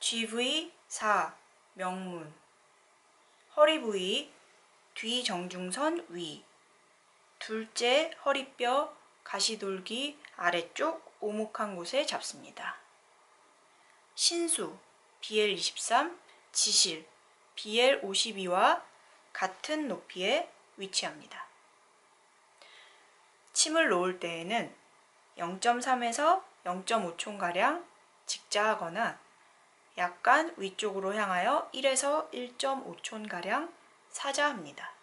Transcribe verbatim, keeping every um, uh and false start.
지브이 사. 명문. 허리 부위 뒤정중선 위. 둘째 허리뼈 가시돌기 아래쪽 오목한 곳에 잡습니다. 신수 비엘 이십삼, 지실 비엘 오십이와 같은 높이에 위치합니다. 침을 놓을 때에는 영 점 삼에서 영 점 오 촌가량 직자하거나 약간 위쪽으로 향하여 일에서 일 점 오 촌가량 사자합니다.